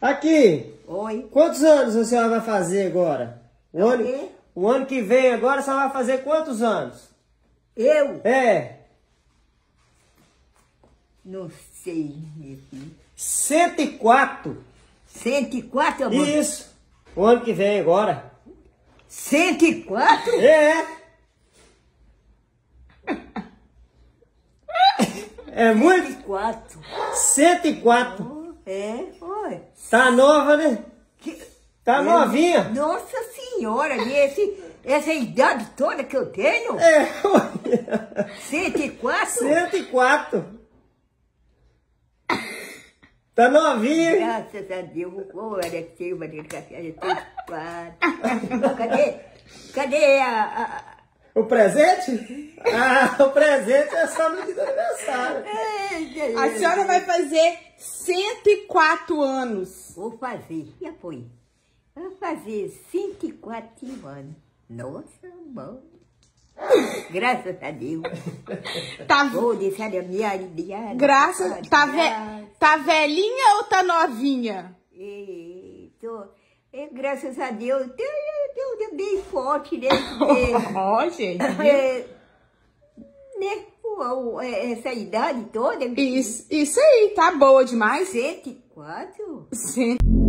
Aqui, Oi. quantos anos a senhora vai fazer agora? quê? O ano que vem agora a senhora vai fazer quantos anos? Eu? É, Não sei, meu filho. 104. 104, amor? Isso, o ano que vem agora. 104? É. É muito? 104. 104. Foi. Tá nova, né? Tá novinha. Nossa Senhora, essa idade toda que eu tenho? É, 104? 104. Tá novinha. Graças a Deus. Olha, Silva de café, 104. Cadê O presente? Ah, o presente é só no dia do aniversário. A senhora vai fazer 104 anos. Vou fazer, já foi. Vou fazer 104 anos. Nossa, bom. Graças a Deus. Tá, Vou deixar a minha idade. tá velhinha ou tá novinha? Graças a Deus, eu bem forte, né? Ó, gente. Essa idade toda. Isso aí, tá boa demais. 104? Sim.